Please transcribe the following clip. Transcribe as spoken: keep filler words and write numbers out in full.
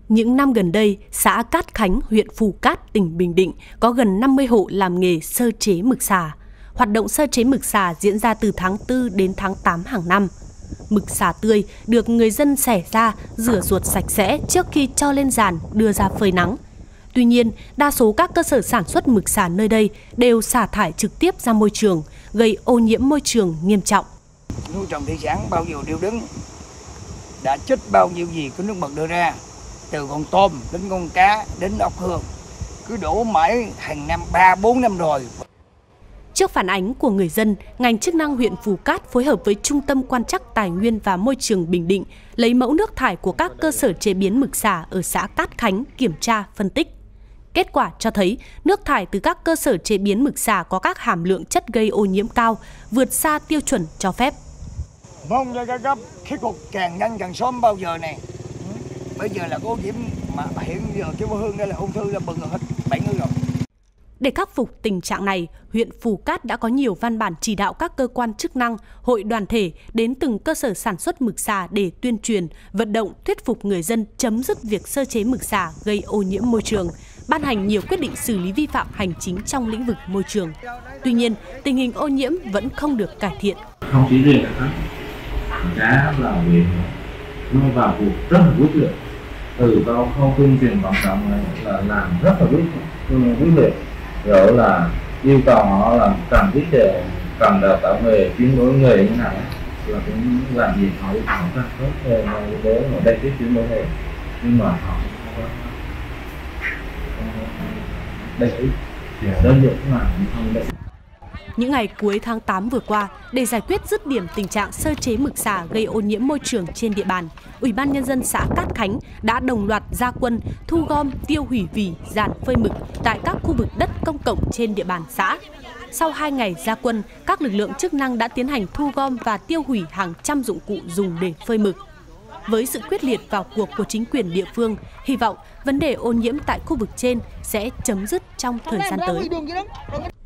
Những năm gần đây, xã Cát Khánh, huyện Phù Cát, tỉnh Bình Định có gần năm mươi hộ làm nghề sơ chế mực xà. Hoạt động sơ chế mực xà diễn ra từ tháng tư đến tháng tám hàng năm. Mực xà tươi được người dân xẻ ra, rửa ruột sạch sẽ trước khi cho lên giàn đưa ra phơi nắng. Tuy nhiên, đa số các cơ sở sản xuất mực xà nơi đây đều xả thải trực tiếp ra môi trường, gây ô nhiễm môi trường nghiêm trọng. Nuôi trồng thủy sản bao nhiêu điều đứng, đã chích bao nhiêu gì cái nước mực đưa ra, từ con tôm đến con cá đến ốc hương, cứ đổ mãi hàng năm ba bốn năm rồi. Trước phản ánh của người dân, ngành chức năng huyện Phù Cát phối hợp với Trung tâm Quan trắc Tài nguyên và Môi trường Bình Định lấy mẫu nước thải của các cơ sở chế biến mực xà ở xã Cát Khánh kiểm tra, phân tích. Kết quả cho thấy nước thải từ các cơ sở chế biến mực xà có các hàm lượng chất gây ô nhiễm cao, vượt xa tiêu chuẩn cho phép. Mong cho các cấp khắc phục càng nhanh càng sớm bao giờ này. Bây giờ là có ô nhiễm mà hiện giờ cái hương đây là ung thư là bừng hết bảy người rồi. Để khắc phục tình trạng này, huyện Phù Cát đã có nhiều văn bản chỉ đạo các cơ quan chức năng, hội đoàn thể đến từng cơ sở sản xuất mực xà để tuyên truyền, vận động, thuyết phục người dân chấm dứt việc sơ chế mực xà gây ô nhiễm môi trường, ban hành nhiều quyết định xử lý vi phạm hành chính trong lĩnh vực môi trường. Tuy nhiên, tình hình ô nhiễm vẫn không được cải thiện. Không chỉ riêng các giá là huyện nó vào cuộc rất là quyết liệt, từ câu khâu tuyên truyền vận động này là làm rất là quyết quyết liệt, rồi là yêu cầu họ là cần biết về cần đào tạo nghề, chuyển đổi nghề như nào là cũng làm gì họ họ ra tốt để mà đây cái chuyển đổi nghề, nhưng mà họ không có đây cái đơn giản là không đây. Những ngày cuối tháng tám vừa qua, để giải quyết dứt điểm tình trạng sơ chế mực xà gây ô nhiễm môi trường trên địa bàn, Ủy ban Nhân dân xã Cát Khánh đã đồng loạt ra quân thu gom, tiêu hủy vỉ, giàn phơi mực tại các khu vực đất công cộng trên địa bàn xã. Sau hai ngày ra quân, các lực lượng chức năng đã tiến hành thu gom và tiêu hủy hàng trăm dụng cụ dùng để phơi mực. Với sự quyết liệt vào cuộc của chính quyền địa phương, hy vọng vấn đề ô nhiễm tại khu vực trên sẽ chấm dứt trong thời gian tới.